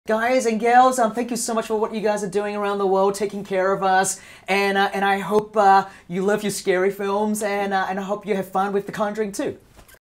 Guys and gals, thank you so much for what you guys are doing around the world, taking care of us, and I hope you love your scary films, and I hope you have fun with The Conjuring too.